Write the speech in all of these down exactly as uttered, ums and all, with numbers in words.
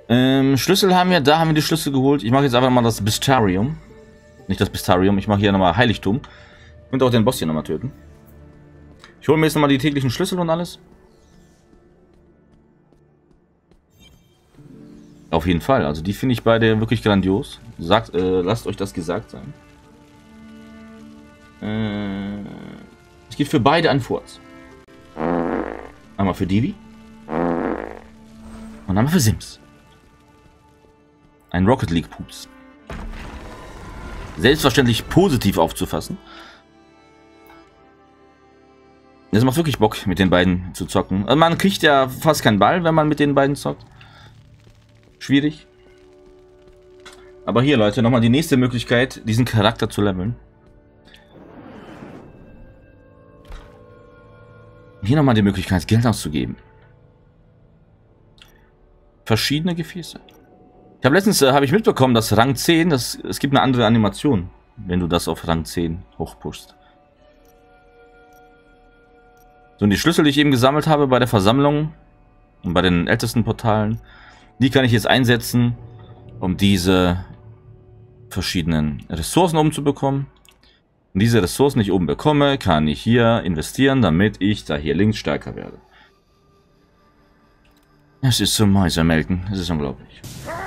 Ähm, Schlüssel haben wir, da haben wir die Schlüssel geholt. Ich mache jetzt einfach mal das Bistarium. Nicht das Bistarium, ich mache hier nochmal Heiligtum. Und auch den Boss hier nochmal töten. Ich hole mir jetzt nochmal die täglichen Schlüssel und alles. Auf jeden Fall, also die finde ich beide wirklich grandios. Sagt, äh, lasst euch das gesagt sein. Äh, es geht für beide ein Furz. Einmal für Divi. Und einmal für Sims. Ein Rocket League Pups. Selbstverständlich positiv aufzufassen. Es macht wirklich Bock, mit den beiden zu zocken. Also man kriegt ja fast keinen Ball, wenn man mit den beiden zockt. Schwierig. Aber hier, Leute, nochmal die nächste Möglichkeit, diesen Charakter zu leveln. Hier nochmal die Möglichkeit, Geld auszugeben. Verschiedene Gefäße. Ich habe letztens äh, habe ich mitbekommen, dass Rang zehn, das, es gibt eine andere Animation, wenn du das auf Rang zehn hochpushst. So, und die Schlüssel, die ich eben gesammelt habe bei der Versammlung und bei den ältesten Portalen, die kann ich jetzt einsetzen, um diese verschiedenen Ressourcen oben zu bekommen. Und diese Ressourcen, die ich oben bekomme, kann ich hier investieren, damit ich da hier links stärker werde. Es ist zum Mäusemelken, es ist unglaublich.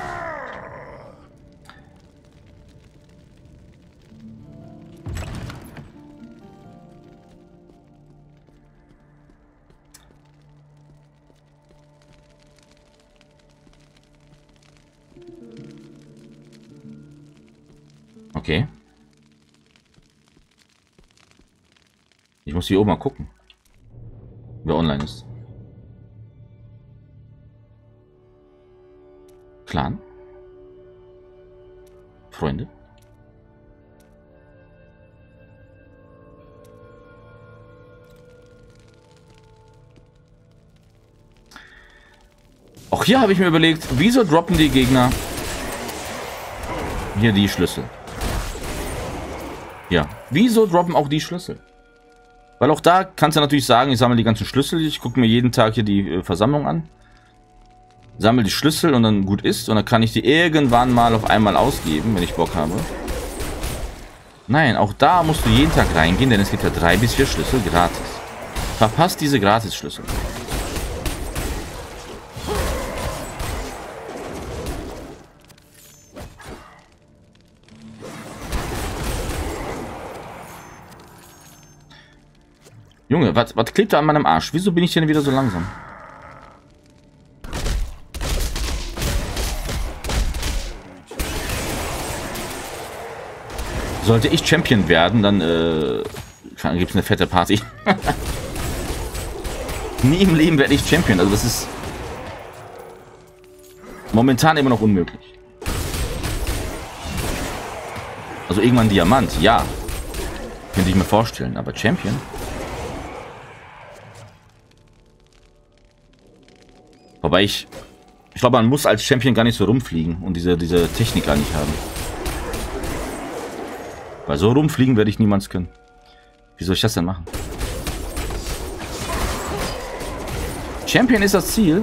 Okay. Ich muss hier oben mal gucken, wer online ist. Clan? Freunde? Auch hier habe ich mir überlegt, wieso droppen die Gegner hier die Schlüssel? Ja, wieso droppen auch die Schlüssel? Weil auch da kannst du natürlich sagen, ich sammle die ganzen Schlüssel, ich gucke mir jeden Tag hier die äh, Versammlung an, sammle die Schlüssel und dann gut ist und dann kann ich die irgendwann mal auf einmal ausgeben, wenn ich Bock habe. Nein, auch da musst du jeden Tag reingehen, denn es gibt ja drei bis vier Schlüssel gratis. Verpasst diese Gratis-Schlüssel. Junge, was, was klebt da an meinem Arsch? Wieso bin ich denn wieder so langsam? Sollte ich Champion werden, dann äh, gibt es eine fette Party. Nie im Leben werde ich Champion. Also das ist momentan immer noch unmöglich. Also irgendwann Diamant, ja. Könnte ich mir vorstellen, aber Champion? Wobei ich, ich glaube, man muss als Champion gar nicht so rumfliegen und diese, diese Technik gar nicht haben. Weil so rumfliegen werde ich niemals können. Wie soll ich das denn machen? Champion ist das Ziel.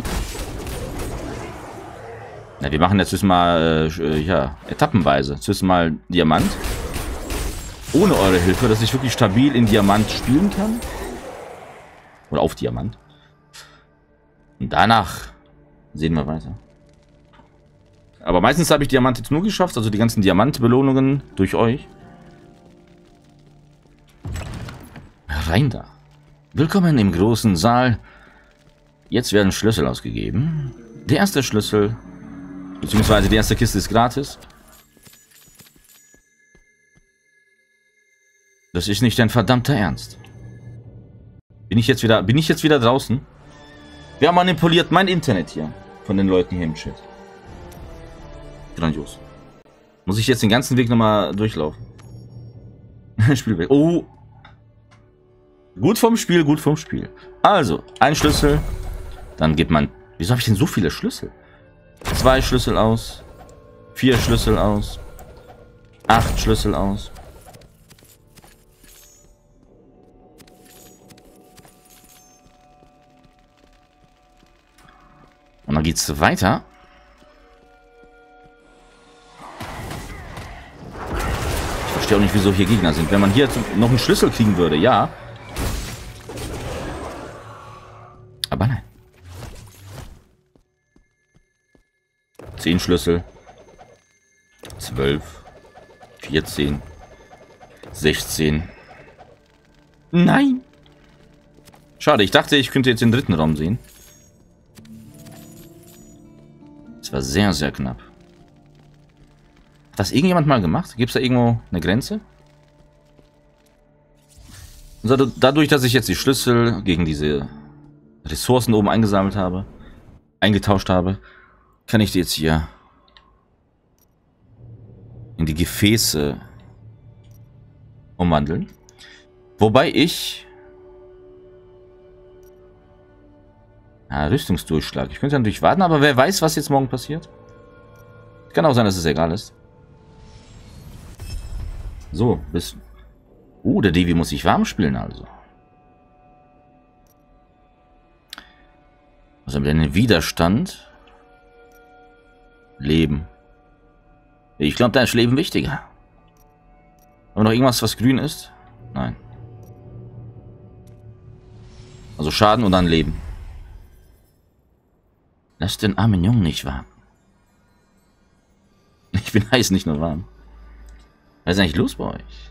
Na, wir machen jetzt zuerst mal, äh, ja, etappenweise. Zuerst mal Diamant. Ohne eure Hilfe, dass ich wirklich stabil in Diamant spielen kann. Oder auf Diamant. Und danach sehen wir weiter. Aber meistens habe ich Diamant jetzt nur geschafft, also die ganzen Diamantbelohnungen durch euch. Rein da. Willkommen im großen Saal. Jetzt werden Schlüssel ausgegeben. Der erste Schlüssel, beziehungsweise die erste Kiste ist gratis. Das ist nicht dein verdammter Ernst. Bin ich jetzt wieder, bin ich jetzt wieder draußen? Wer manipuliert mein Internet hier? Von den Leuten hier im Chat. Grandios. Muss ich jetzt den ganzen Weg nochmal durchlaufen? Spiel weg. Oh. Gut vom Spiel, gut vom Spiel. Also, ein Schlüssel. Dann gibt man... Wieso habe ich denn so viele Schlüssel? Zwei Schlüssel aus. Vier Schlüssel aus. Acht Schlüssel aus. Und dann geht's weiter. verstehe auch nicht, wieso hier Gegner sind. Wenn man hier noch einen Schlüssel kriegen würde, ja. Aber nein. Zehn Schlüssel. Zwölf. vierzehn. sechzehn. Nein. Schade, ich dachte, ich könnte jetzt den dritten Raum sehen. Das war sehr, sehr knapp. Hat das irgendjemand mal gemacht? Gibt es da irgendwo eine Grenze? Und dadurch, dass ich jetzt die Schlüssel gegen diese Ressourcen oben eingesammelt habe, eingetauscht habe, kann ich die jetzt hier in die Gefäße umwandeln. Wobei ich... Ja, Rüstungsdurchschlag. Ich könnte natürlich warten, aber wer weiß, was jetzt morgen passiert. Kann auch sein, dass es egal ist. So, bis... Uh, der Devi muss sich warm spielen, also. Was haben wir denn? Widerstand? Leben. Ich glaube, da ist Leben wichtiger. Haben wir noch irgendwas, was grün ist? Nein. Also Schaden und dann Leben. Lass den armen Jungen nicht warm. Ich bin heiß, nicht nur warm. Was ist eigentlich los bei euch?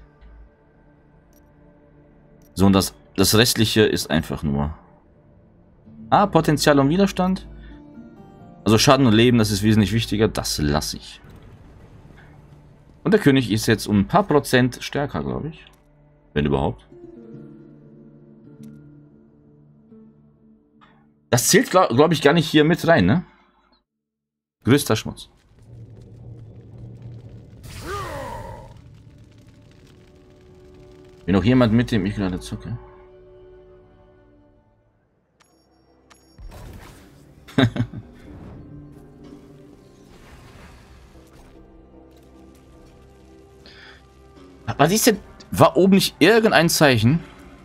So, und das, das Restliche ist einfach nur... Ah, Potenzial und Widerstand. Also Schaden und Leben, das ist wesentlich wichtiger. Das lasse ich. Und der König ist jetzt um ein paar Prozent stärker, glaube ich. Wenn überhaupt. Das zählt, glaube glaub ich, gar nicht hier mit rein, ne? Größter Schmutz. Will noch jemand mit dem ich gerade zucke? Was ist denn? War oben nicht irgendein Zeichen?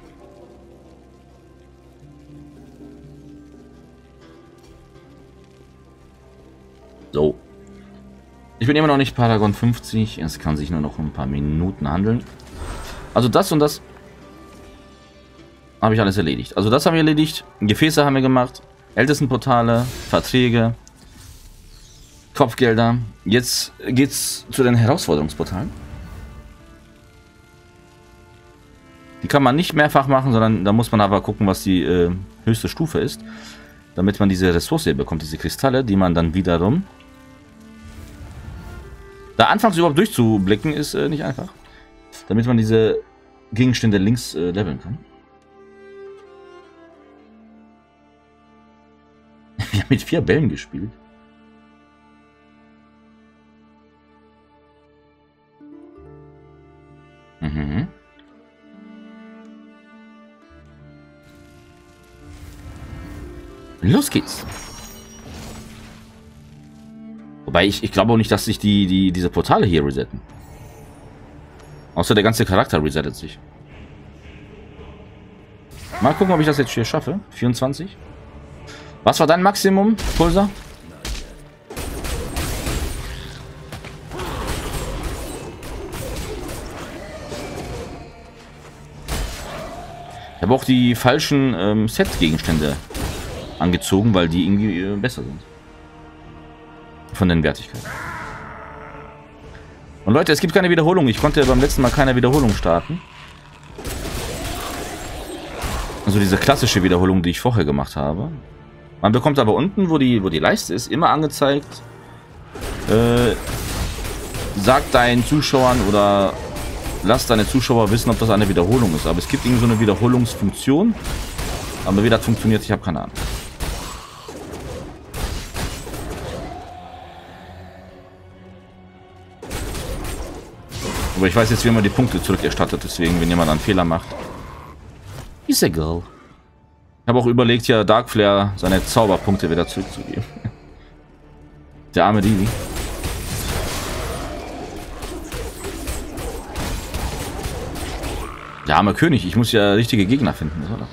So. Ich bin immer noch nicht Paragon fünfzig. Es kann sich nur noch um ein paar Minuten handeln. Also das und das habe ich alles erledigt. Also das haben wir erledigt. Gefäße haben wir gemacht. Ältestenportale, Verträge, Kopfgelder. Jetzt geht's zu den Herausforderungsportalen. Die kann man nicht mehrfach machen, sondern da muss man aber gucken, was die äh, höchste Stufe ist. Damit man diese Ressource hier bekommt, diese Kristalle, die man dann wiederum... Da anfangs überhaupt durchzublicken, ist äh, nicht einfach. Damit man diese Gegenstände links äh, leveln kann. Wir haben mit vier Bällen gespielt. Mhm. Los geht's. Wobei ich, ich glaube auch nicht, dass sich die, die, diese Portale hier resetten. Außer der ganze Charakter resettet sich. Mal gucken, ob ich das jetzt hier schaffe. vierundzwanzig. Was war dein Maximum, Pulsar? Ich habe auch die falschen ähm, Set-Gegenstände angezogen, weil die irgendwie äh, besser sind. Von den Wertigkeiten. Und Leute, es gibt keine Wiederholung. Ich konnte beim letzten Mal keine Wiederholung starten. Also diese klassische Wiederholung, die ich vorher gemacht habe. Man bekommt aber unten, wo die, wo die Leiste ist, immer angezeigt, äh, sag deinen Zuschauern oder lass deine Zuschauer wissen, ob das eine Wiederholung ist. Aber es gibt irgendwie so eine Wiederholungsfunktion. Aber wie das funktioniert, ich habe keine Ahnung. Aber ich weiß jetzt, wie man die Punkte zurückerstattet, deswegen, wenn jemand einen Fehler macht. Ist egal. Ich habe auch überlegt, ja Darkflare seine Zauberpunkte wieder zurückzugeben. Der arme Divi. Der arme König, ich muss ja richtige Gegner finden, oder?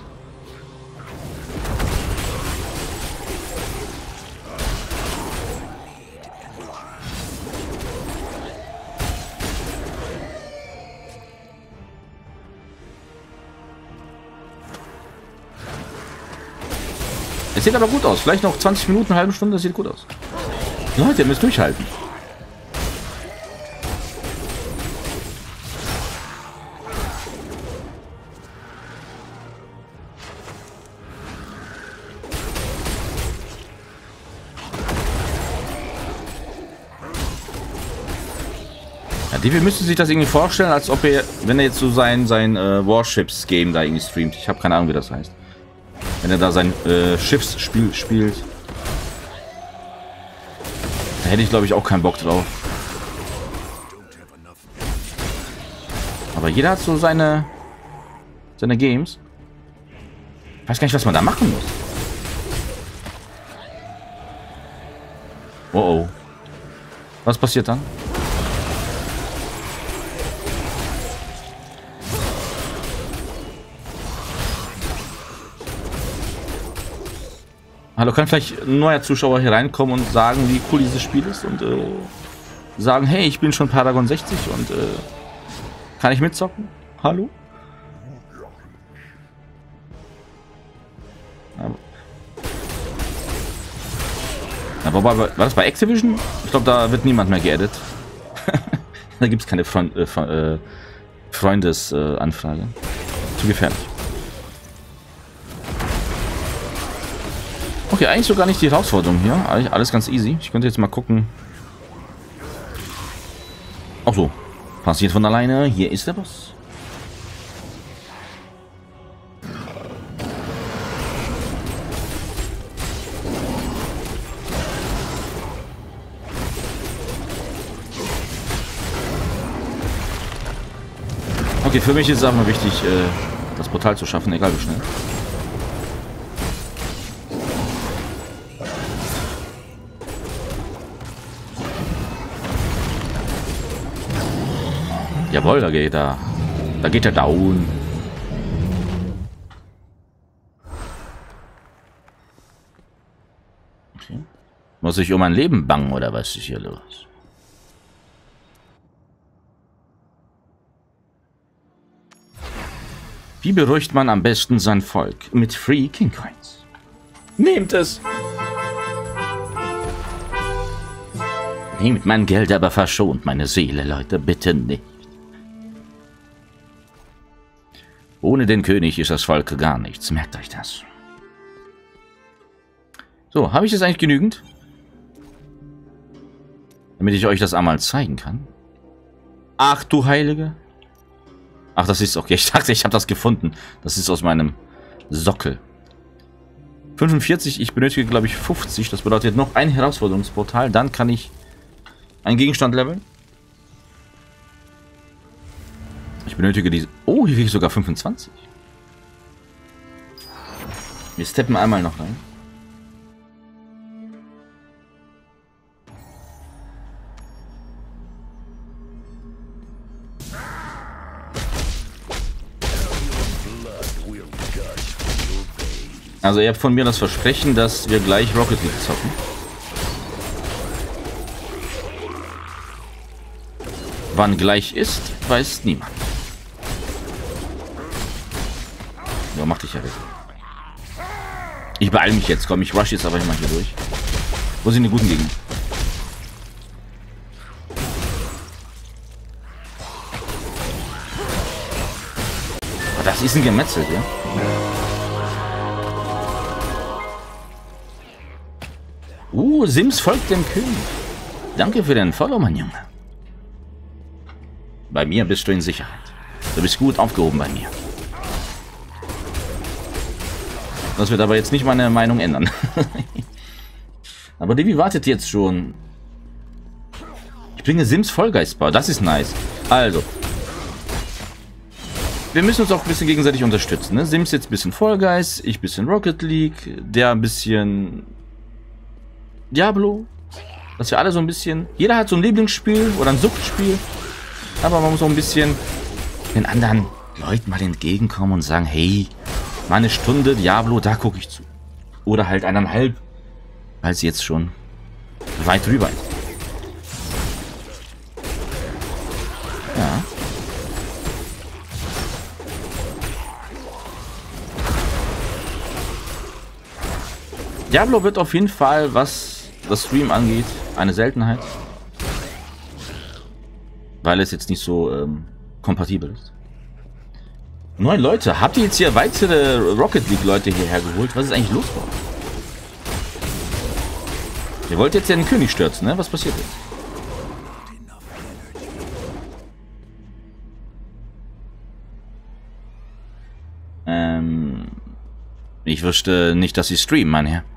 Es sieht aber gut aus. Vielleicht noch zwanzig Minuten, eine halbe Stunde, das sieht gut aus. Leute, ihr müsst durchhalten. Ja, Devi müsste sich das irgendwie vorstellen, als ob er, wenn er jetzt so sein, sein äh, Warships-Game da irgendwie streamt. Ich habe keine Ahnung, wie das heißt. Wenn er da sein äh, Schiffsspiel spielt. Da hätte ich, glaube ich, auch keinen Bock drauf. Aber jeder hat so seine, seine Games. Ich weiß gar nicht, was man da machen muss. Oh oh. Was passiert dann? Hallo, kann vielleicht ein neuer Zuschauer hier reinkommen und sagen, wie cool dieses Spiel ist und äh, sagen, hey, ich bin schon Paragon sechzig und äh, kann ich mitzocken? Hallo? Ja. Ja, wobei, war das bei Activision? Ich glaube, da wird niemand mehr geaddet. Da gibt es keine Freund, äh, äh, Freundesanfrage. Äh, Zu gefährlich. Okay, eigentlich sogar nicht die Herausforderung hier. Eigentlich alles ganz easy. Ich könnte jetzt mal gucken. Ach so. Passiert von alleine. Hier ist der Boss. Okay, für mich ist es auch mal wichtig, das Portal zu schaffen, egal wie schnell. Jawohl, da geht er. Da geht er down. Okay. Muss ich um mein Leben bangen oder was ist hier los? Wie beruhigt man am besten sein Volk? Mit Free King Coins. Nehmt es! Nehmt mein Geld, aber verschont meine Seele, Leute, bitte nicht. Ohne den König ist das Volk gar nichts. Merkt euch das. So, habe ich jetzt eigentlich genügend? Damit ich euch das einmal zeigen kann. Ach du Heilige. Ach, das ist okay. Ich dachte, ich habe das gefunden. Das ist aus meinem Sockel. fünfundvierzig, ich benötige, glaube ich, fünfzig. Das bedeutet noch ein Herausforderungsportal. Dann kann ich einen Gegenstand leveln. Ich benötige diese... Oh, hier kriege ich sogar fünfundzwanzig. Wir steppen einmal noch rein. Also ihr habt von mir das Versprechen, dass wir gleich Rocket League zocken. Wann gleich ist, weiß niemand. Ja, mach dich ja weg. Ich beeile mich jetzt, komm, ich rush jetzt aber mal hier durch. Wo sind die guten Gegner? Oh, das ist ein Gemetzel, ja? Uh, Sims folgt dem König. Danke für den Follow, mein Junge. Bei mir bist du in Sicherheit. Du bist gut aufgehoben bei mir. Das wird aber jetzt nicht meine Meinung ändern. Aber Devi wartet jetzt schon. Ich bringe Sims Vollgeistbar. Das ist nice. Also. Wir müssen uns auch ein bisschen gegenseitig unterstützen. Ne? Sims jetzt ein bisschen Vollgeist. Ich ein bisschen Rocket League. Der ein bisschen Diablo. Dass wir alle so ein bisschen... Jeder hat so ein Lieblingsspiel oder ein Suchtspiel. Aber man muss auch ein bisschen den anderen Leuten mal entgegenkommen und sagen, hey, mal eine Stunde Diablo, da gucke ich zu. Oder halt eineinhalb, weil sie jetzt schon weit rüber ist. Ja. Diablo wird auf jeden Fall, was das Stream angeht, eine Seltenheit. Weil es jetzt nicht so ähm, kompatibel ist. Neun Leute. Habt ihr jetzt hier weitere Rocket League Leute hierher geholt? Was ist eigentlich los bei euch? Ihr wollt jetzt ja den König stürzen, ne? Was passiert jetzt? Ähm... Ich wüsste nicht, dass sie streamen, mein Herr.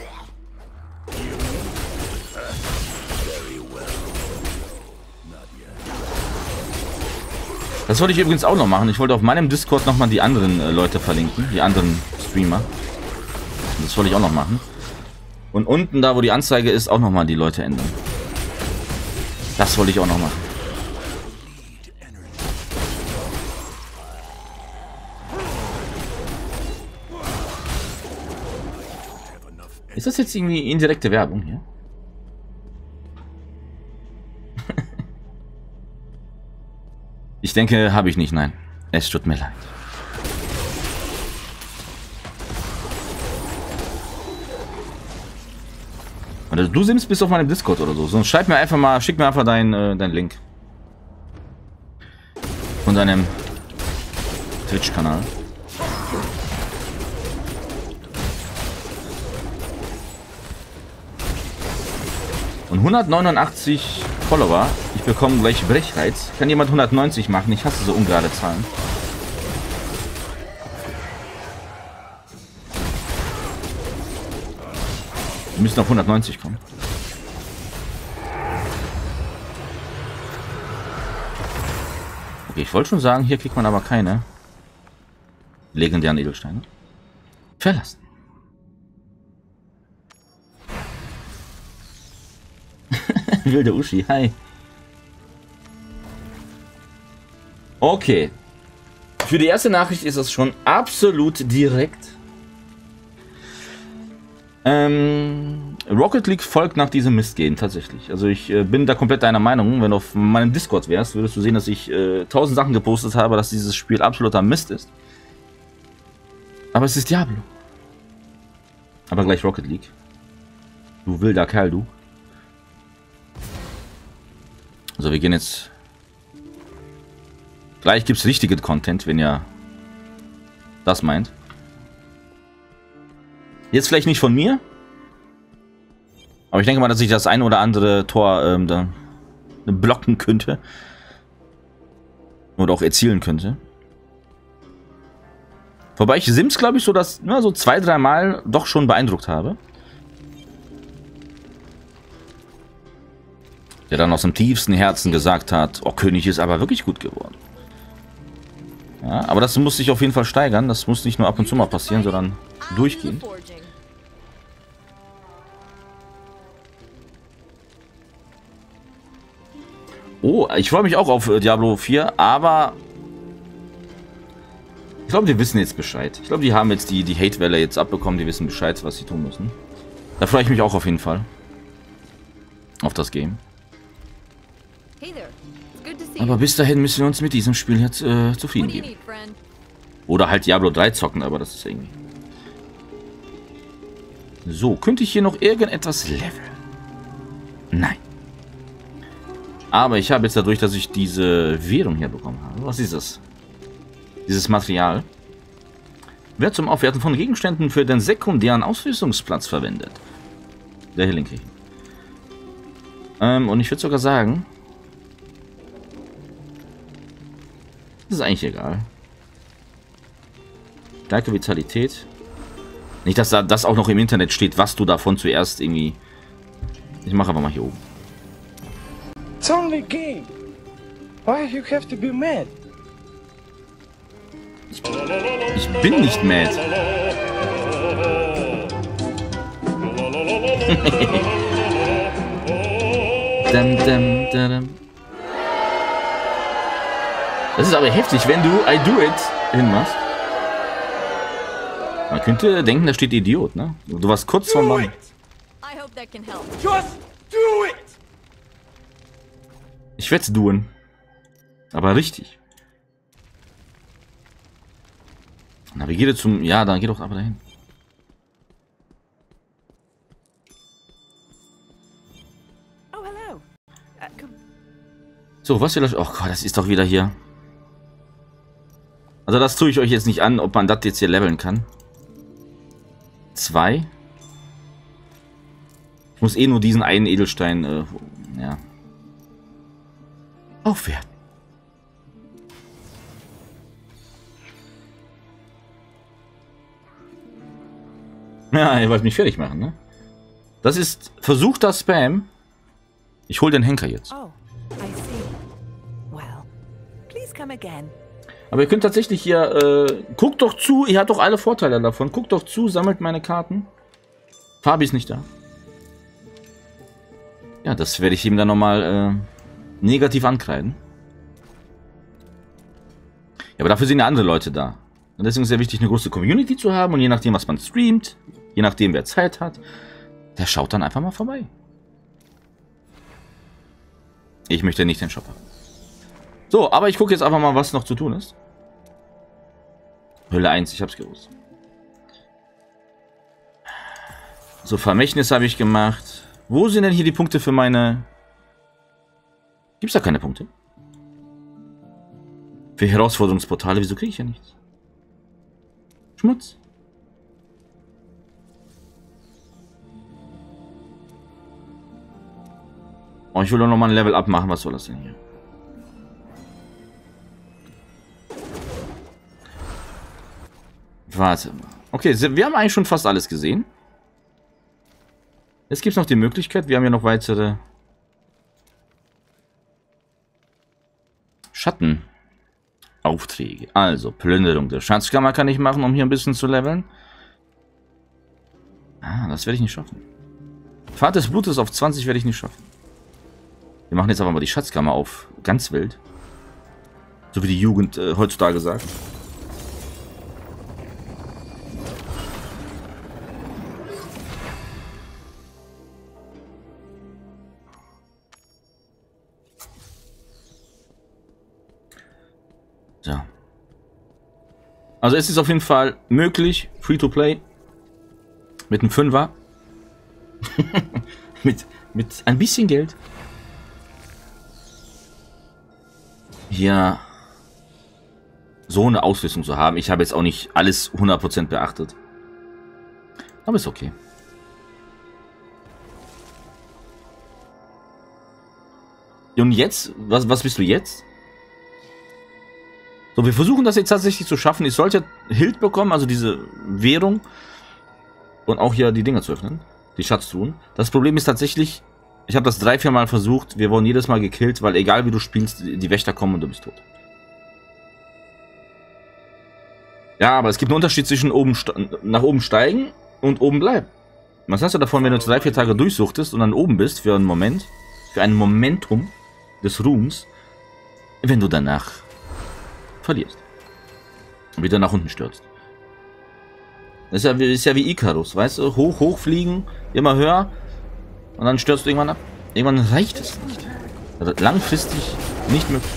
Das wollte ich übrigens auch noch machen. Ich wollte auf meinem Discord nochmal die anderen äh, Leute verlinken. Die anderen Streamer. Das wollte ich auch noch machen. Und unten, da wo die Anzeige ist, auch nochmal die Leute ändern. Das wollte ich auch noch machen. Ist das jetzt irgendwie indirekte Werbung hier? Ich denke, habe ich nicht, nein. Es tut mir leid. Oder du simmst bis auf meinem Discord oder so. Sonst schreib mir einfach mal, schick mir einfach deinen äh, dein Link. Von deinem Twitch-Kanal. Und hundertneunundachtzig Follower. Ich bekomme gleich Brechreiz. Kann jemand hundertneunzig machen? Ich hasse so ungerade Zahlen. Wir müssen auf hundertneunzig kommen. Okay, ich wollte schon sagen, hier kriegt man aber keine legendären Edelsteine. Verlassen. Wilde Uschi, hi. Okay. Für die erste Nachricht ist es schon absolut direkt. Ähm, Rocket League folgt nach diesem Mist gehen, tatsächlich. Also ich äh, bin da komplett deiner Meinung. Wenn du auf meinem Discord wärst, würdest du sehen, dass ich äh, tausend Sachen gepostet habe, dass dieses Spiel absoluter Mist ist. Aber es ist Diablo. Aber gleich Rocket League. Du wilder Kerl, du. Also wir gehen jetzt... Gleich gibt es richtige Content, wenn ihr das meint. Jetzt vielleicht nicht von mir. Aber ich denke mal, dass ich das ein oder andere Tor ähm, da blocken könnte. Oder auch erzielen könnte. Wobei ich Sims, glaube ich, so, dass, na, so zwei, drei Mal doch schon beeindruckt habe. Der dann aus dem tiefsten Herzen gesagt hat, oh, König ist aber wirklich gut geworden. Ja, aber das muss sich auf jeden Fall steigern. Das muss nicht nur ab und zu mal passieren, sondern durchgehend. Oh, ich freue mich auch auf Diablo vier, aber ich glaube, die wissen jetzt Bescheid. Ich glaube, die haben jetzt die, die Hate-Welle jetzt abbekommen, die wissen Bescheid, was sie tun müssen. Da freue ich mich auch auf jeden Fall. Auf das Game. Aber bis dahin müssen wir uns mit diesem Spiel jetzt äh, zufrieden geben. Oder halt Diablo drei zocken, aber das ist irgendwie... So, könnte ich hier noch irgendetwas leveln? Nein. Aber ich habe jetzt dadurch, dass ich diese Währung hier bekommen habe. Was ist das? Dieses Material wird zum Aufwerten von Gegenständen für den sekundären Ausrüstungsplatz verwendet. Der hier linke. Ähm, und ich würde sogar sagen... Das ist eigentlich egal. Starke Vitalität. Nicht, dass da das auch noch im Internet steht, was du davon zuerst irgendwie... Ich mache aber mal hier oben. It's only a game. Why you have to be mad? Ich, ich bin nicht mad. dum, dum, dum. Das ist aber heftig, wenn du I do it hinmachst. Man könnte denken, da steht Idiot, ne? Du warst kurz vor Mann. Ich werde es tun. Aber richtig. Navigiere zum... Ja, dann geh doch aber dahin. So, was will das? Oh Gott, das ist doch wieder hier. Also das tue ich euch jetzt nicht an, ob man das jetzt hier leveln kann. Zwei. Ich muss eh nur diesen einen Edelstein, äh, ja. Aufwerten. Ja, ihr wollt mich fertig machen, ne? Das ist versuchter Spam. Ich hol den Henker jetzt. Oh, I see. Well, please come again. Aber ihr könnt tatsächlich hier, äh, guckt doch zu, ihr habt doch alle Vorteile davon. Guckt doch zu, sammelt meine Karten. Fabi ist nicht da. Ja, das werde ich ihm dann nochmal äh, negativ ankreiden. Ja, aber dafür sind ja andere Leute da. Und deswegen ist es sehr wichtig, eine große Community zu haben. Und je nachdem, was man streamt, je nachdem, wer Zeit hat, der schaut dann einfach mal vorbei. Ich möchte nicht den Shop haben. So, aber ich gucke jetzt einfach mal, was noch zu tun ist. Hölle eins, ich hab's gewusst. So, Vermächtnis habe ich gemacht. Wo sind denn hier die Punkte für meine... Gibt's da keine Punkte? Für Herausforderungsportale, wieso kriege ich ja nichts? Schmutz. Oh, ich will doch nochmal ein Level up machen. Was soll das denn hier? Warte mal. Okay, wir haben eigentlich schon fast alles gesehen. Jetzt gibt es noch die Möglichkeit, wir haben ja noch weitere Schattenaufträge. Also, Plünderung der Schatzkammer kann ich machen, um hier ein bisschen zu leveln. Ah, das werde ich nicht schaffen. Fahrt des Blutes auf zwanzig werde ich nicht schaffen. Wir machen jetzt aber mal die Schatzkammer auf ganz wild. So wie die Jugend äh, heutzutage sagt. So. Also es ist auf jeden Fall möglich, free to play, mit einem Fünfer, mit, mit ein bisschen Geld, hier so eine Ausrüstung zu haben. Ich habe jetzt auch nicht alles hundert Prozent beachtet, aber ist okay. Und jetzt, was, was bist du jetzt? So, wir versuchen das jetzt tatsächlich zu schaffen. Ich sollte Hild bekommen, also diese Währung. Und auch hier die Dinger zu öffnen. Die Schatztruhen. Das Problem ist tatsächlich, ich habe das drei, vier Mal versucht. Wir wurden jedes Mal gekillt, weil egal wie du spielst, die Wächter kommen und du bist tot. Ja, aber es gibt einen Unterschied zwischen oben nach oben steigen und oben bleiben. Was hast du davon, wenn du drei, vier Tage durchsuchtest und dann oben bist für einen Moment, für ein Momentum des Ruhms, wenn du danach verlierst. Und wieder nach unten stürzt. Das ist ja, ist ja wie Icarus, weißt du? Hoch, hoch fliegen, immer höher und dann stürzt du irgendwann ab. Irgendwann reicht es nicht. Also langfristig nicht möglich.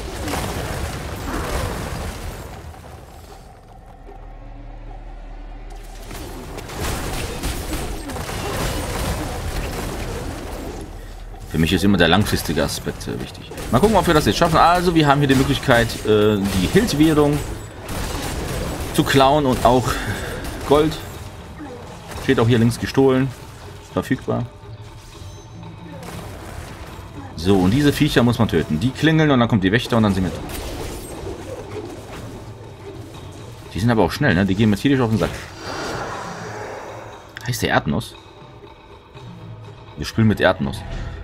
Für mich ist immer der langfristige Aspekt äh, wichtig. Mal gucken, ob wir das jetzt schaffen. Also, wir haben hier die Möglichkeit, äh, die Hild-Währung zu klauen und auch Gold. Steht auch hier links gestohlen. Verfügbar. So, und diese Viecher muss man töten. Die klingeln und dann kommt die Wächter und dann sind wir tot. Die sind aber auch schnell, ne? Die gehen mir tierisch auf den Sack. Heißt der Erdnuss? Wir spielen mit Erdnuss.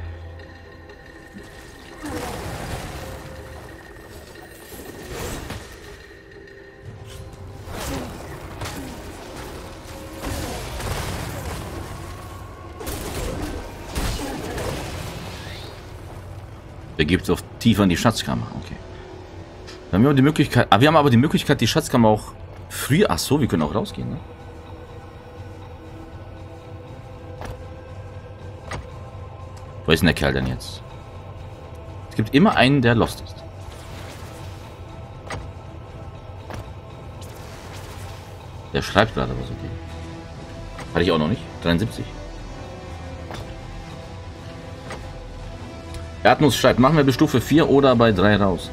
Der gibt es auch tiefer in die Schatzkammer. Okay. Dann haben wir die Möglichkeit. Ah, wir haben aber die Möglichkeit, die Schatzkammer auch früh. Ach so, wir können auch rausgehen, ne? Wo ist denn der Kerl denn jetzt? Es gibt immer einen, der lost ist. Der schreibt gerade was, okay. Hatte ich auch noch nicht. dreiundsiebzig. Erdnuss schreibt, machen wir bis Stufe vier oder bei drei raus.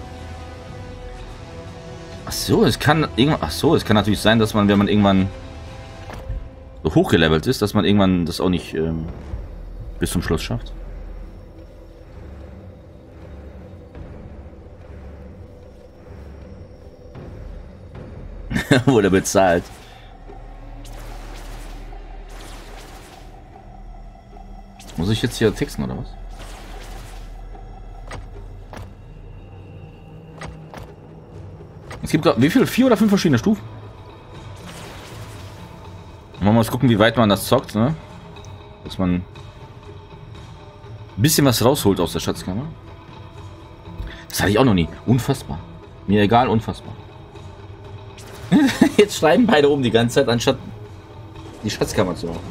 Ach so, es kann irgendwann, ach so, es kann natürlich sein, dass man, wenn man irgendwann so hochgelevelt ist, dass man irgendwann das auch nicht ähm, bis zum Schluss schafft. Wurde bezahlt. Muss ich jetzt hier texten oder was? Es gibt wie viel? Vier oder fünf verschiedene Stufen? Man muss gucken, wie weit man das zockt, ne? Dass man ein bisschen was rausholt aus der Schatzkammer. Das hatte ich auch noch nie. Unfassbar. Mir egal, unfassbar. Jetzt schreiben beide um die ganze Zeit, anstatt die Schatzkammer zu machen.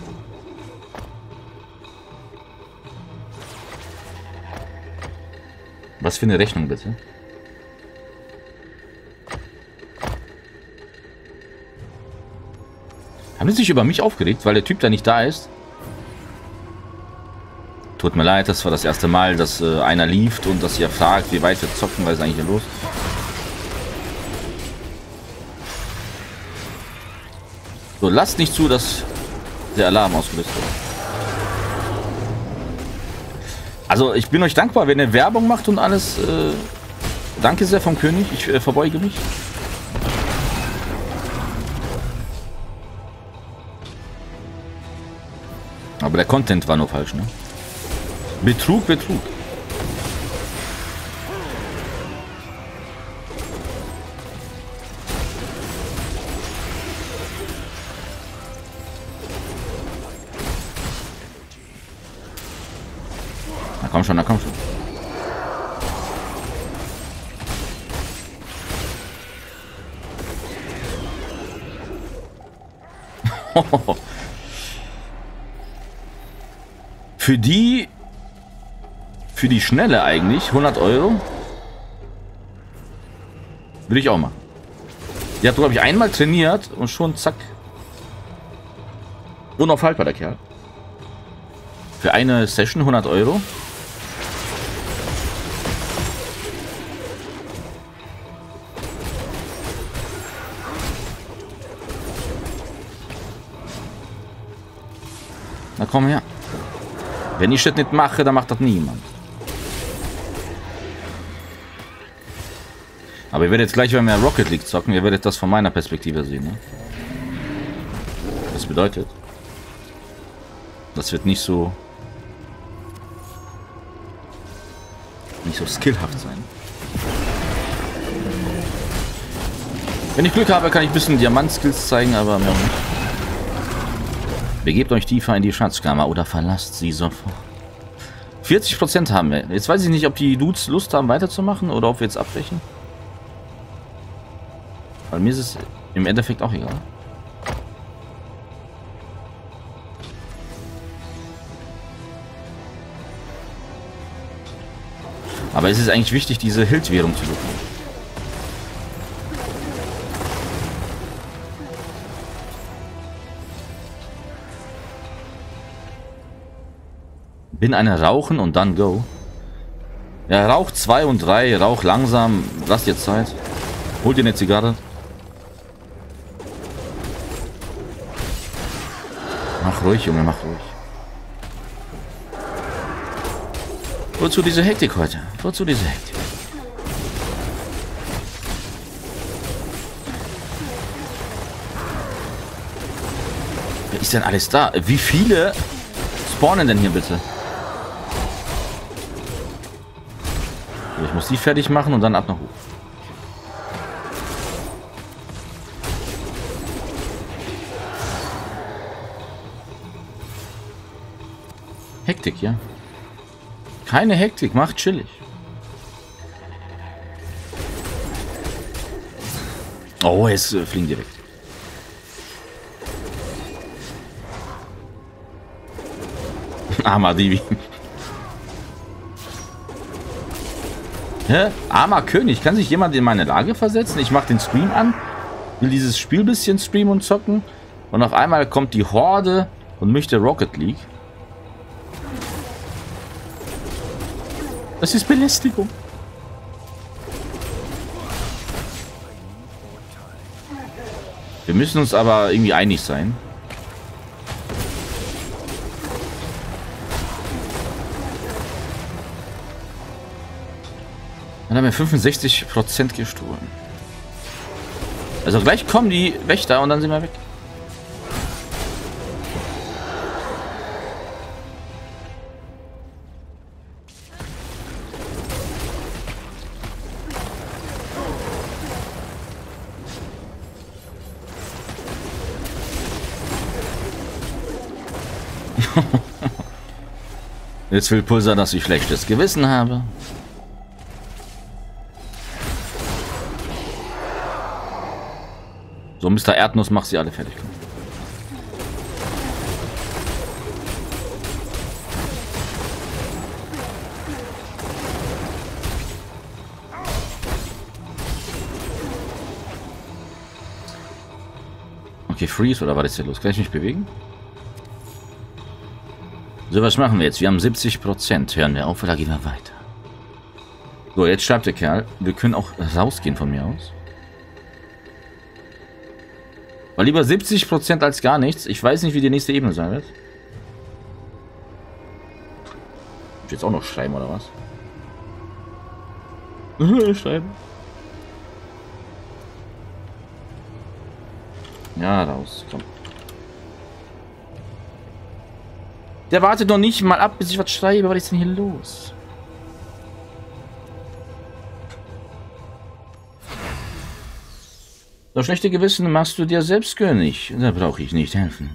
Was für eine Rechnung bitte? Haben die sich über mich aufgeregt, weil der Typ da nicht da ist? Tut mir leid, das war das erste Mal, dass äh, einer lieft und dass ihr fragt, wie weit wir zocken, was ist eigentlich hier los? So, lasst nicht zu, dass der Alarm ausgelöst wird. Also, ich bin euch dankbar, wenn ihr Werbung macht und alles. Äh, danke sehr vom König, ich äh, verbeuge mich. Aber der Content war nur falsch, ne? Betrug, Betrug. Na komm schon, na komm schon. Für die, für die Schnelle eigentlich, hundert Euro, würde ich auch machen. Die hat, glaube ich, einmal trainiert und schon zack. Unaufhaltbar, der Kerl. Für eine Session hundert Euro. Na komm her. Wenn ich das nicht mache, dann macht das niemand. Aber ihr werdet gleich, wenn wir Rocket League zocken, ihr werdet das von meiner Perspektive sehen. Ne? Das bedeutet, das wird nicht so nicht so skillhaft sein. Wenn ich Glück habe, kann ich ein bisschen Diamant-Skills zeigen, aber mehr auch nicht. Begebt euch tiefer in die Schatzkammer oder verlasst sie sofort. vierzig Prozent haben wir. Jetzt weiß ich nicht, ob die Dudes Lust haben, weiterzumachen oder ob wir jetzt abbrechen. Weil mir ist es im Endeffekt auch egal. Aber es ist eigentlich wichtig, diese Hild-Währung zu bekommen. Bin eine Rauchen und dann go. Ja, Rauch zwei und drei, Rauch langsam. Lasst ihr Zeit. Holt ihr eine Zigarre. Mach ruhig, Junge, mach ruhig. Wozu diese Hektik heute? Wozu diese Hektik? Wer ist denn alles da? Wie viele spawnen denn hier bitte? Ich muss die fertig machen und dann ab nach oben. Hektik, ja. Keine Hektik, macht chillig. Oh, jetzt äh, fliegen die weg. Armer Divi. Hä? Armer König. Kann sich jemand in meine Lage versetzen? Ich mache den Stream an, will dieses Spiel ein bisschen streamen und zocken. Und auf einmal kommt die Horde und möchte Rocket League. Das ist Belästigung. Wir müssen uns aber irgendwie einig sein. Dann haben wir fünfundsechzig Prozent gestohlen. Also gleich kommen die Wächter und dann sind wir weg. Jetzt will Pulsar, dass ich schlechtes Gewissen habe. So, Mister Erdnuss macht sie alle fertig. Okay, Freeze, oder war das hier los? Kann ich mich bewegen? So, was machen wir jetzt? Wir haben siebzig Prozent. Hören wir auf oder gehen wir weiter? So, jetzt schreibt der Kerl, wir können auch rausgehen von mir aus. Weil lieber siebzig Prozent als gar nichts. Ich weiß nicht, wie die nächste Ebene sein wird. Ich jetzt auch noch schreiben, oder was? Schreiben. Ja, raus. Komm. Der wartet noch nicht mal ab, bis ich was schreibe. Was ist denn hier los? Das schlechte Gewissen machst du dir selbst König. Da brauche ich nicht helfen.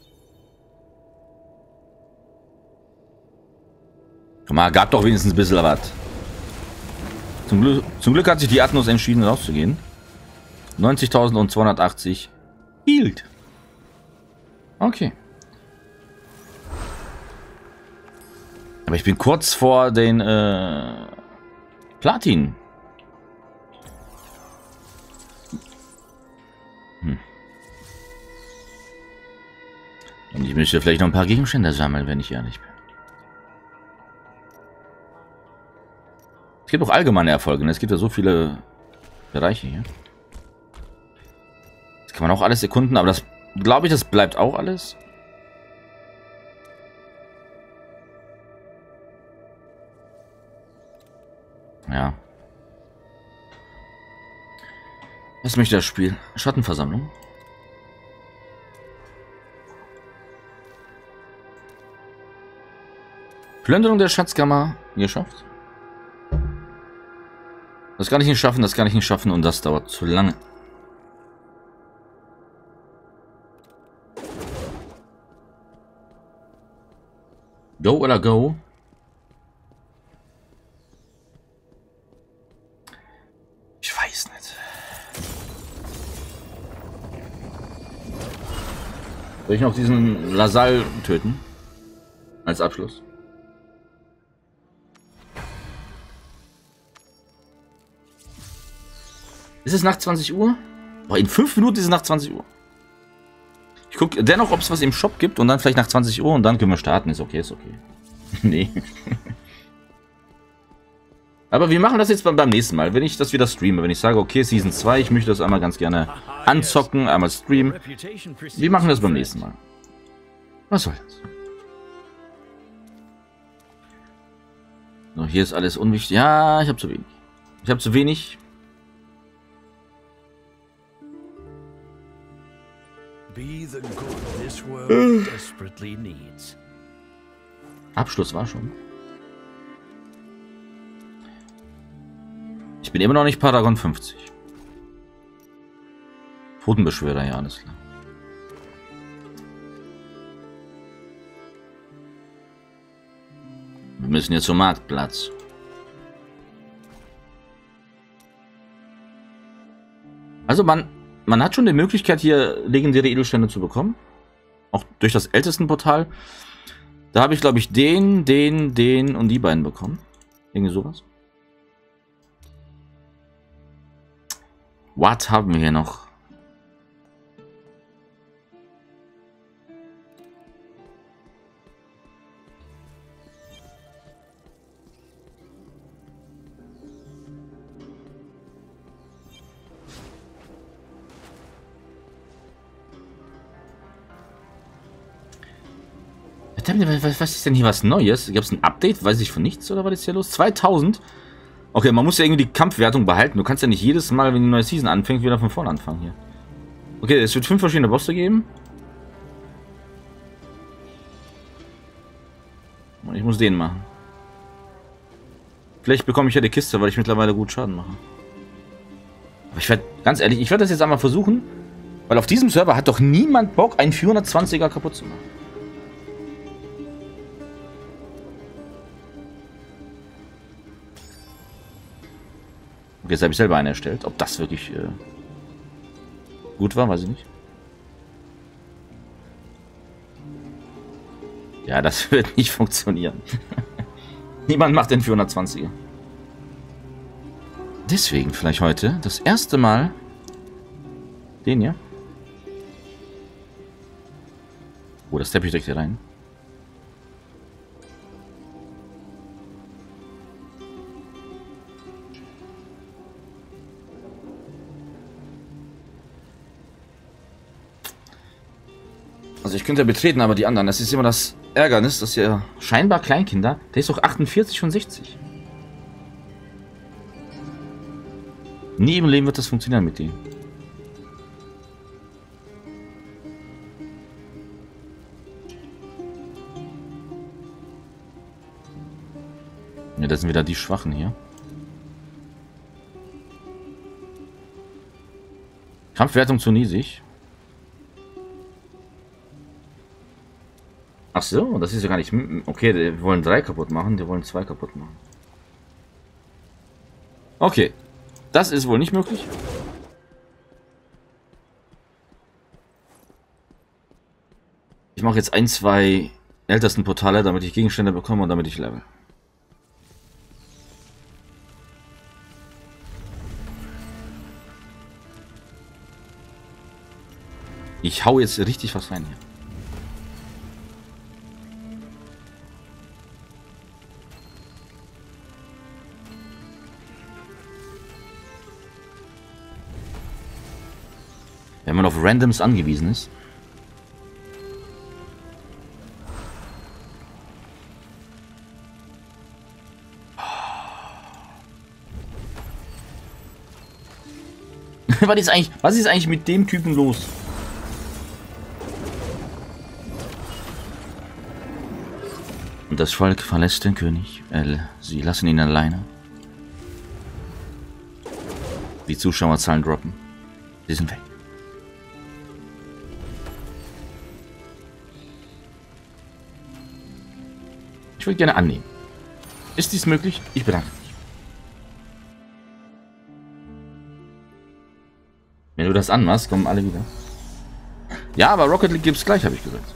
Guck mal, gab doch wenigstens ein bisschen was. Zum Glück, zum Glück hat sich die Atmos entschieden, rauszugehen. neunzigtausend und zweihundertachtzig. Hielt. Okay. Aber ich bin kurz vor den äh, Platin. Hm. Und ich möchte vielleicht noch ein paar Gegenstände sammeln, wenn ich ehrlich bin. Es gibt auch allgemeine Erfolge. Es gibt ja so viele Bereiche hier. Das kann man auch alles erkunden, aber das glaube ich, das bleibt auch alles. Ja. Was möchte das Spiel? Schattenversammlung. Plünderung der Schatzkammer geschafft. Das kann ich nicht schaffen, das kann ich nicht schaffen und das dauert zu lange. Go oder go? Ich weiß nicht. Soll ich noch diesen Lasal töten? Als Abschluss. Ist es nach zwanzig Uhr? Boah, in fünf Minuten ist es nach zwanzig Uhr. Ich gucke dennoch, ob es was im Shop gibt und dann vielleicht nach zwanzig Uhr und dann können wir starten. Ist okay, ist okay. Nee. Aber wir machen das jetzt beim nächsten Mal, wenn ich das wieder streame. Wenn ich sage, okay, Season zwei, ich möchte das einmal ganz gerne anzocken, einmal streamen. Wir machen das beim nächsten Mal. Was soll's? So, hier ist alles unwichtig. Ja, ich habe zu wenig. Ich habe zu wenig. Abschluss war schon. Ich bin immer noch nicht Paragon fünfzig. Totenbeschwörer, ja, alles klar. Wir müssen jetzt zum Marktplatz. Also man, man hat schon die Möglichkeit, hier legendäre Edelsteine zu bekommen. Auch durch das Ältestenportal. Da habe ich, glaube ich, den, den, den und die beiden bekommen. Irgendwie sowas. Was haben wir hier noch? Was, was ist denn hier was Neues? Gab es ein Update? Weiß ich von nichts oder was ist hier los? zweitausend? Okay, man muss ja irgendwie die Kampfwertung behalten. Du kannst ja nicht jedes Mal, wenn die neue Season anfängt, wieder von vorne anfangen hier. Okay, es wird fünf verschiedene Bosse geben. Und ich muss den machen. Vielleicht bekomme ich ja die Kiste, weil ich mittlerweile gut Schaden mache. Aber ich werde, ganz ehrlich, ich werde das jetzt einmal versuchen, weil auf diesem Server hat doch niemand Bock, einen vierhundertzwanziger kaputt zu machen. Okay, jetzt habe ich selber einen erstellt. Ob das wirklich äh, gut war, weiß ich nicht. Ja, das wird nicht funktionieren. Niemand macht den vierhundertzwanziger. Deswegen vielleicht heute das erste Mal den hier. Oh, das Teppich direkt hier rein. Also ich könnte betreten, aber die anderen, das ist immer das Ärgernis, dass ja scheinbar Kleinkinder, der ist doch achtundvierzig von sechzig. Nie im Leben wird das funktionieren mit denen. Ja, das sind wieder die Schwachen hier. Kampfwertung zu niedrig. Ach so, das ist ja gar nicht... Okay, die wollen drei kaputt machen, die wollen zwei kaputt machen. Okay, das ist wohl nicht möglich. Ich mache jetzt ein, zwei ältesten Portale, damit ich Gegenstände bekomme und damit ich level. Ich hau jetzt richtig was rein hier. Wenn man auf Randoms angewiesen ist. was, ist eigentlich, was ist eigentlich mit dem Typen los? Und das Volk verlässt den König. Äh, sie lassen ihn alleine. Die Zuschauerzahlen droppen. Sie sind weg. Ich würde gerne annehmen. Ist dies möglich? Ich bedanke mich. Wenn du das anmachst, kommen alle wieder. Ja, aber Rocket League gibt es gleich, habe ich gesagt.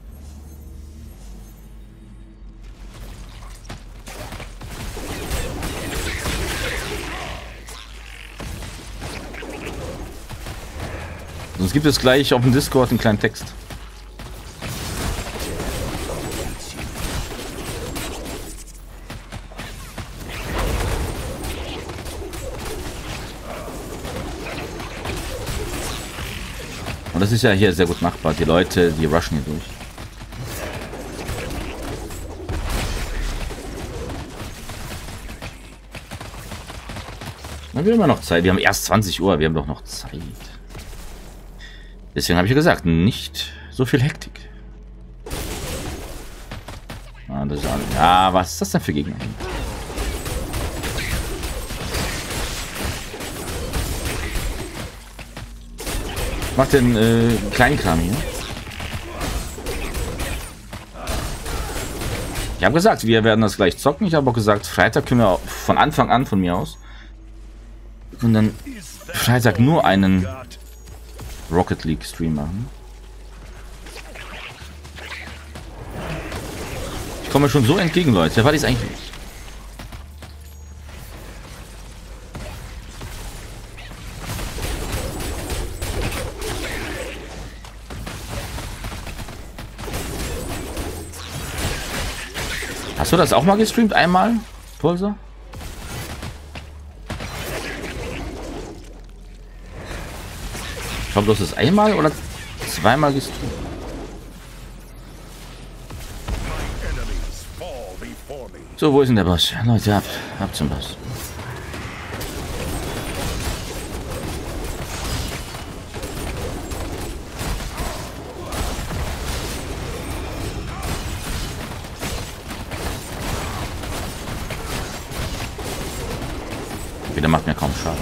Sonst gibt es gleich auf dem Discord einen kleinen Text. Und das ist ja hier sehr gut machbar. Die Leute, die rushen hier durch. Na, wir haben ja noch Zeit. Wir haben erst zwanzig Uhr. Wir haben doch noch Zeit. Deswegen habe ich ja gesagt, nicht so viel Hektik. Ah, das ist alles. Ja, was ist das denn für Gegner? Macht den äh, kleinen Kram hier. Ich habe gesagt, wir werden das gleich zocken. Ich habe auch gesagt, Freitag können wir auch von Anfang an von mir aus. Und dann Freitag nur einen Rocket League Stream machen. Ich komme mir schon so entgegen, Leute. Was ist eigentlich los? Hast du das auch mal gestreamt? Einmal? Pulsar? Ich glaube, du hast es einmal oder zweimal gestreamt. So, wo ist denn der Boss? Leute, ab, ab zum Boss. Okay, der macht mir kaum Schaden.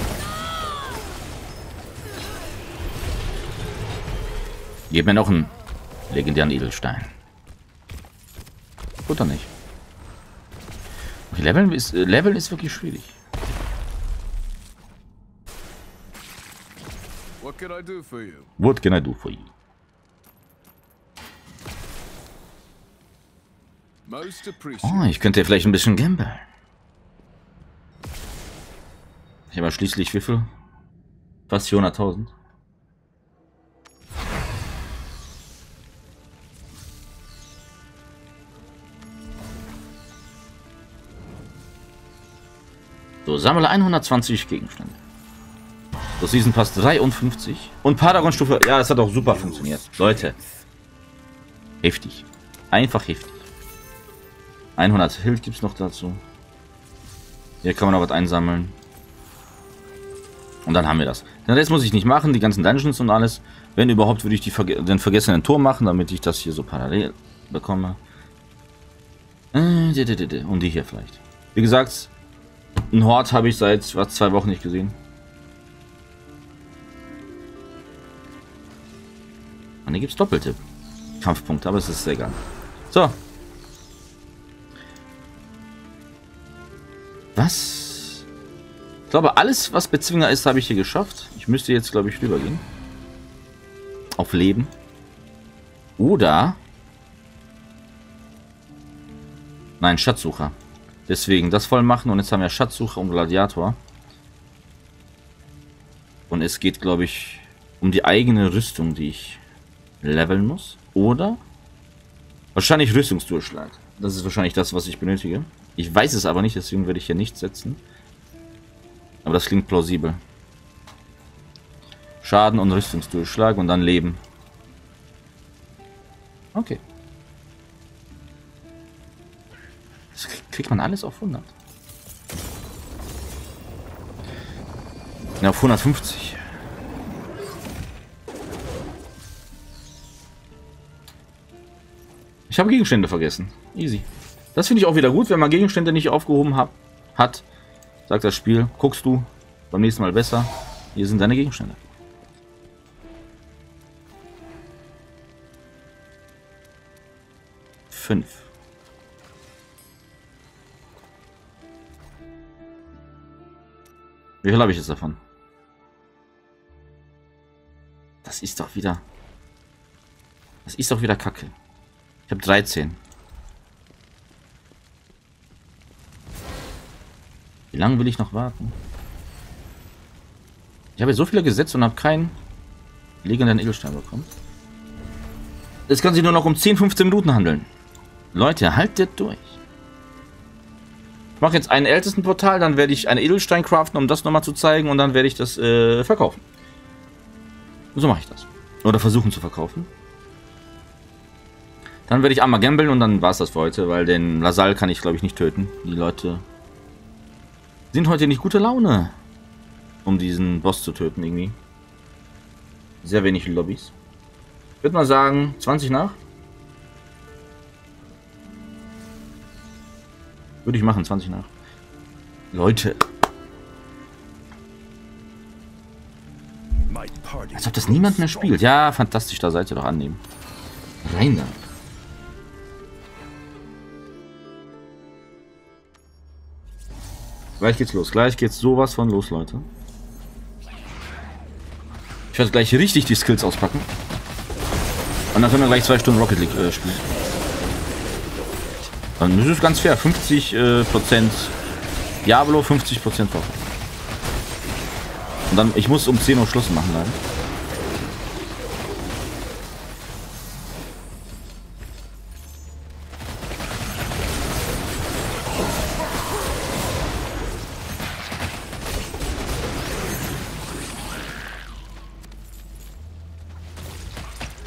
Gib mir noch einen legendären Edelstein. Oder nicht? Okay, Leveln ist, äh, Leveln ist wirklich schwierig. What can I do for you? What can I do for you? Most appreciated. Oh, ich könnte vielleicht ein bisschen gambeln. Ich habe schließlich wie viel? Fast vierhunderttausend. So, sammle hundertzwanzig Gegenstände. Das Season Pass dreiundfünfzig. Und Paragon-Stufe. Ja, das hat auch super funktioniert. Leute. Heftig. Einfach heftig. hundert Hild gibt es noch dazu. Hier kann man noch was einsammeln. Und dann haben wir das. Den Rest muss ich nicht machen. Die ganzen Dungeons und alles. Wenn überhaupt, würde ich die Verge den vergessenen Turm machen, damit ich das hier so parallel bekomme. Und die hier vielleicht. Wie gesagt, ein Hort habe ich seit was, zwei Wochen nicht gesehen. Und hier gibt es doppelte Kampfpunkte, aber es ist sehr egal. So. Was? Ich glaube, alles, was Bezwinger ist, habe ich hier geschafft. Ich müsste jetzt, glaube ich, rübergehen. Auf Leben. Oder... Nein, Schatzsucher. Deswegen das voll machen und jetzt haben wir Schatzsucher und Gladiator. Und es geht, glaube ich, um die eigene Rüstung, die ich leveln muss. Oder wahrscheinlich Rüstungsdurchschlag. Das ist wahrscheinlich das, was ich benötige. Ich weiß es aber nicht, deswegen werde ich hier nichts setzen. Aber das klingt plausibel. Schaden und Rüstungsdurchschlag und dann Leben. Okay. Das kriegt man alles auf hundert. Ja, auf hundertfünfzig. Ich habe Gegenstände vergessen. Easy. Das finde ich auch wieder gut, wenn man Gegenstände nicht aufgehoben hat, hat, sagt das Spiel, guckst du beim nächsten Mal besser. Hier sind deine Gegenstände. Fünf. Wie viel habe ich jetzt davon? Das ist doch wieder... Das ist doch wieder Kacke. Ich habe dreizehn. Wie lange will ich noch warten? Ich habe so viele gesetzt und habe keinen legendären Edelstein bekommen. Es kann sich nur noch um zehn, fünfzehn Minuten handeln. Leute, haltet durch. Ich mache jetzt einen ältesten Portal, dann werde ich einen Edelstein craften, um das nochmal zu zeigen, und dann werde ich das äh, verkaufen. So mache ich das. Oder versuchen zu verkaufen. Dann werde ich einmal gambeln und dann war es das für heute, weil den Lasal kann ich, glaube ich, nicht töten. Die Leute sind heute nicht gute Laune, um diesen Boss zu töten irgendwie. Sehr wenig Lobbys. Ich würde mal sagen, zwanzig nach. Würde ich machen, zwanzig nach. Leute. Als ob das niemand mehr spielt. Ja, fantastisch, da seid ihr doch annehmen. Rein da. Gleich geht's los. Gleich geht's sowas von los, Leute. Ich werde gleich richtig die Skills auspacken. Und dann können wir gleich zwei Stunden Rocket League äh, spielen. Dann ist es ganz fair. fünfzig Prozent Diablo, fünfzig Prozent Vorfall. Und dann, ich muss um zehn Uhr Schluss machen, leider.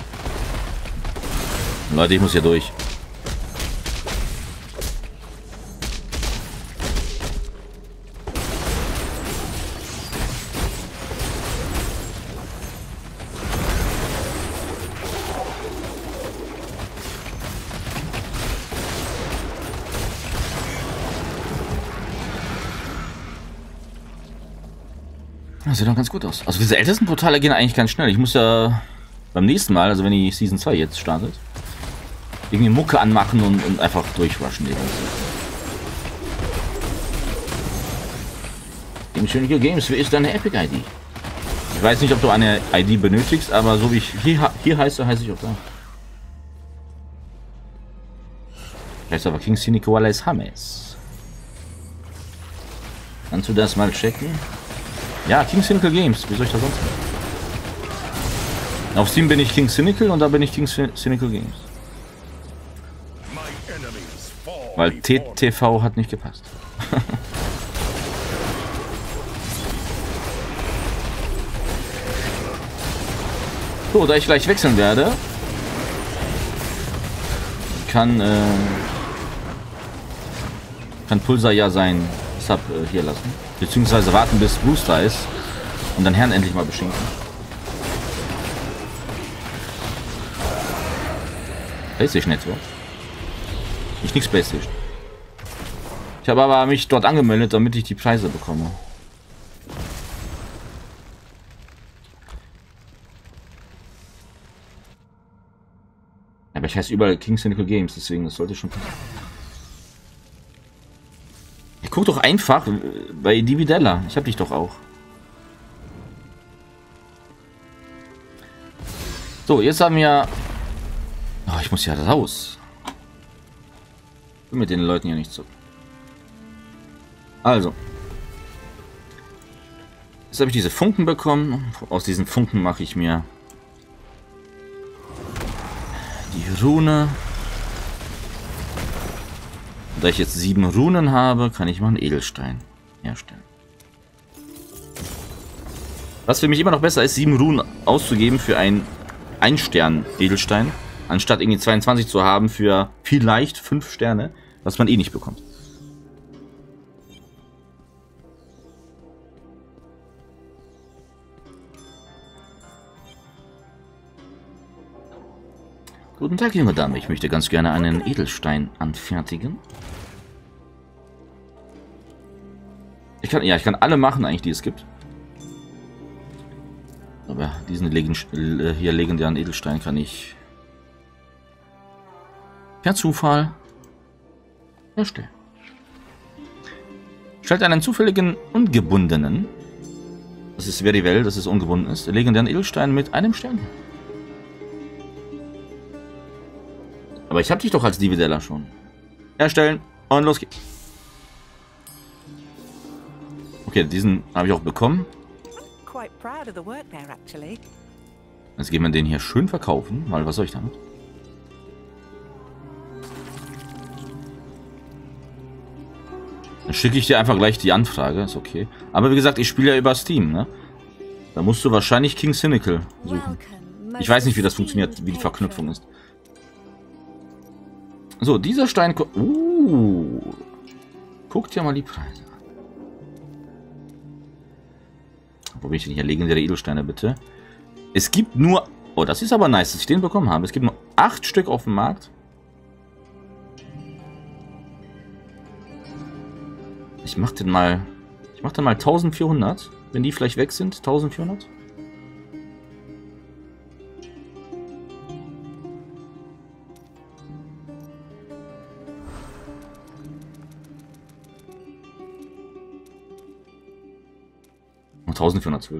Leute, ich muss hier durch. Das sieht doch ganz gut aus. Also diese ältesten Portale gehen eigentlich ganz schnell. Ich muss ja beim nächsten Mal, also wenn die Season zwei jetzt startet, irgendwie Mucke anmachen und, und einfach durchrushen. Schöne Games, wie ist deine Epic I D? Ich weiß nicht, ob du eine I D benötigst, aber so wie ich hier, hier heiße, heiße ich auch da. Heißt aber King Nicolas James. Kannst du das mal checken? Ja, King Cynical Games. Wie soll ich das sonst machen? Auf Steam bin ich King Cynical und da bin ich King Cynical Games. Weil T T V hat nicht gepasst. So, da ich gleich wechseln werde, kann äh, kann Pulsar ja sein Sub äh, hier lassen. Beziehungsweise warten, bis Bruce da ist und dann Herrn endlich mal beschenken. PlayStation Network. Ich nix PlayStation. Ich habe aber mich dort angemeldet, damit ich die Preise bekomme. Aber ich heiße überall King Cynical Games, deswegen das sollte schon passen. Ich guck doch einfach bei Dividella. Ich hab dich doch auch. So, jetzt haben wir... Oh, ich muss ja raus. Ich will mit den Leuten hier nicht so. Also. Jetzt habe ich diese Funken bekommen. Aus diesen Funken mache ich mir die Rune. Da ich jetzt sieben Runen habe, kann ich mal einen Edelstein herstellen. Was für mich immer noch besser ist, sieben Runen auszugeben für ein Ein-Stern-Edelstein, anstatt irgendwie zweiundzwanzig zu haben für vielleicht fünf Sterne, was man eh nicht bekommt. Guten Tag, junge Dame. Ich möchte ganz gerne einen Edelstein anfertigen. Ich kann, ja, ich kann alle machen eigentlich, die es gibt. Aber diesen Legend, hier legendären Edelstein kann ich per Zufall herstellen. Stellt einen zufälligen ungebundenen, das ist very well, dass es ungebunden ist, legendären Edelstein mit einem Stern. Aber ich habe dich doch als Dividella schon. Erstellen und los geht's. Okay, diesen habe ich auch bekommen. Jetzt gehen wir den hier schön verkaufen, weil was soll ich damit? Dann schicke ich dir einfach gleich die Anfrage, ist okay. Aber wie gesagt, ich spiele ja über Steam, ne? Da musst du wahrscheinlich King Cynical suchen. Ich weiß nicht, wie das funktioniert, wie die Verknüpfung ist. So, dieser Stein... Uh, guckt ja mal die Preise an. Wo bin ich denn hier? Legendäre Edelsteine, bitte. Es gibt nur... Oh, das ist aber nice, dass ich den bekommen habe. Es gibt nur acht Stück auf dem Markt. Ich mach den mal... Ich mach den mal eintausendvierhundert. Wenn die vielleicht weg sind. eintausendvierhundert. eintausendvierhundertzwölf.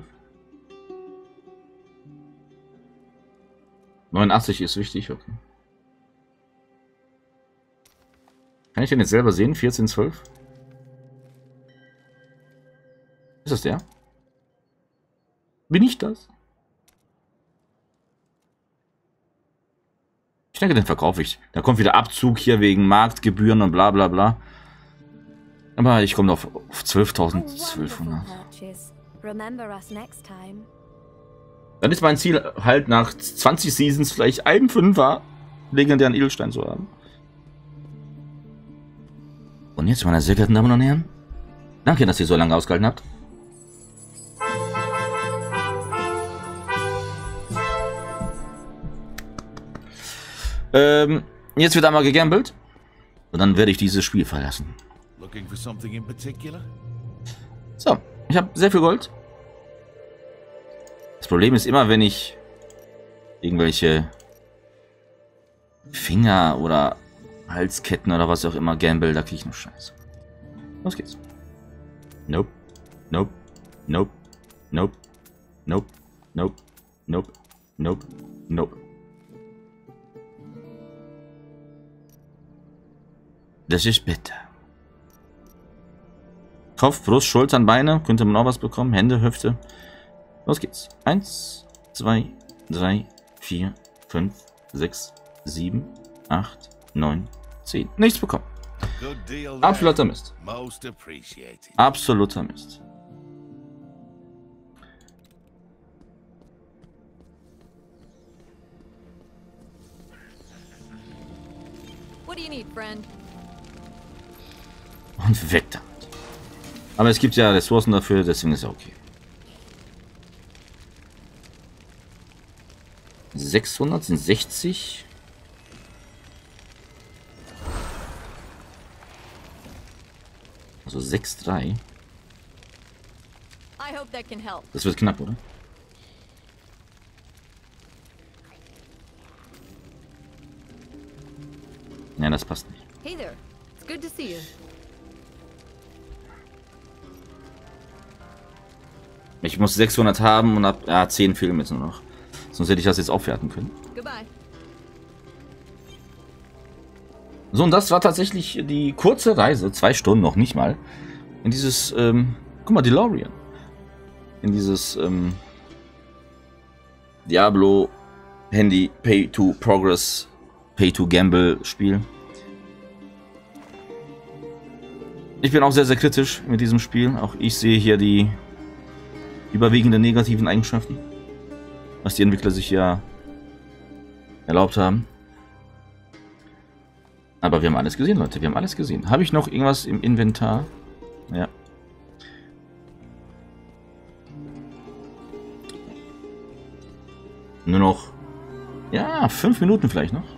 neunundachtzig ist wichtig, okay. Kann ich den jetzt selber sehen? vierzehn, zwölf? Ist das der? Bin ich das? Ich denke, den verkaufe ich. Da kommt wieder Abzug hier wegen Marktgebühren und bla bla bla. Aber ich komme auf, auf zwölftausendzwölfhundert. Dann ist mein Ziel halt nach zwanzig Seasons vielleicht einen Fünfer legendären Edelstein zu haben. Und jetzt, meine sehr geehrten Damen und Herren, danke, dass ihr so lange ausgehalten habt. Ähm, jetzt wird einmal gegambelt und dann werde ich dieses Spiel verlassen. So, ich habe sehr viel Gold. Das Problem ist immer, wenn ich irgendwelche Finger oder Halsketten oder was auch immer gamble, da kriege ich noch Scheiße. Los geht's. Nope. Nope. Nope. Nope. Nope. Nope. Nope. Nope. Nope. Das ist bitter. Kopf, Brust, Schultern, Beine. Könnte man auch was bekommen. Hände, Hüfte. Los geht's. Eins, zwei, drei, vier, fünf, sechs, sieben, acht, neun, zehn. Nichts bekommen. Absoluter Mist. Absoluter Mist. What do you need, friend? Und weg damit. Aber es gibt ja Ressourcen dafür, deswegen ist ja okay. sechshundert sind sechzig. Also sechs Komma drei. I hope that can help. Das wird knapp, oder? Ja, das passt nicht. Hey there. It's good to see you. Ich muss sechshundert haben und hab, ja, zehn fehlen jetzt nur noch. Sonst hätte ich das jetzt aufwerten können. Goodbye. So, und das war tatsächlich die kurze Reise, zwei Stunden noch nicht mal, in dieses, ähm, guck mal, DeLorean. In dieses, ähm, Diablo Handy Pay to Progress, Pay to Gamble Spiel. Ich bin auch sehr, sehr kritisch mit diesem Spiel. Auch ich sehe hier die überwiegenden negativen Eigenschaften, was die Entwickler sich ja erlaubt haben. Aber wir haben alles gesehen, Leute. Wir haben alles gesehen. Habe ich noch irgendwas im Inventar? Ja. Nur noch, ja, fünf Minuten vielleicht noch.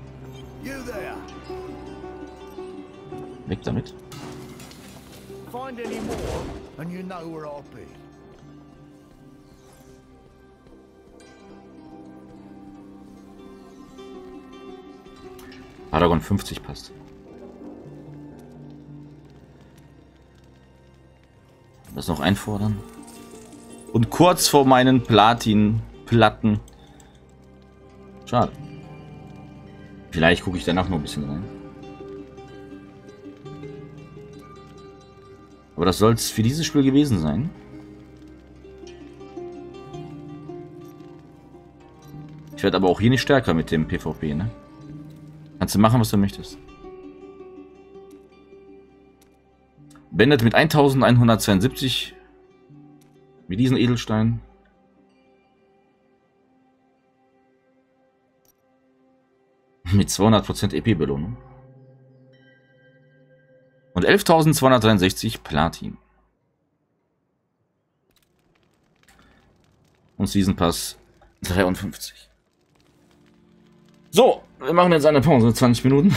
Weg damit. Find any more, and you know where I'll be. Paragon fünfzig passt. Das noch einfordern. Und kurz vor meinen Platin-Platten. Schade. Vielleicht gucke ich danach noch ein bisschen rein. Aber das soll es für dieses Spiel gewesen sein. Ich werde aber auch hier nicht stärker mit dem PvP, ne? Kannst du machen, was du möchtest. Beendet mit eintausendeinhundertzweiundsiebzig. Mit diesen Edelsteinen. Mit zweihundert Prozent E P-Belohnung. Und elftausendzweihundertdreiundsechzig Platin. Und Season Pass dreiundfünfzig. So, wir machen jetzt eine Pause, zwanzig Minuten.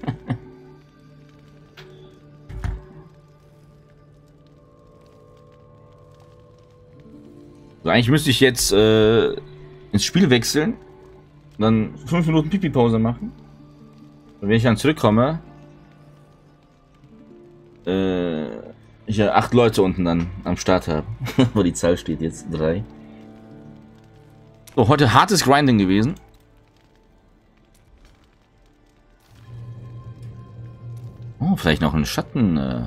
So, eigentlich müsste ich jetzt äh, ins Spiel wechseln, dann fünf Minuten Pipi-Pause machen. Und wenn ich dann zurückkomme, äh, ich ja acht Leute unten dann am Start habe. Wo die Zahl steht jetzt, drei. So, heute hartes Grinding gewesen. Oh, vielleicht noch einen Schatten, äh,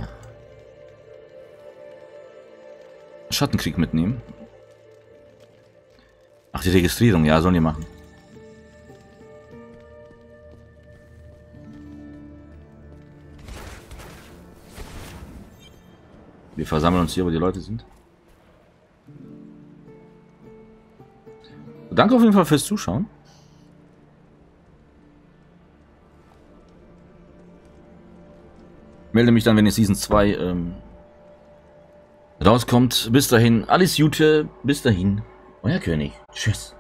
Schattenkrieg mitnehmen. Ach, die Registrierung, ja, sollen die machen. Wir versammeln uns hier, wo die Leute sind. Danke auf jeden Fall fürs Zuschauen. Melde mich dann, wenn die Season zwei ähm, rauskommt. Bis dahin, alles Gute. Bis dahin, euer König. Tschüss.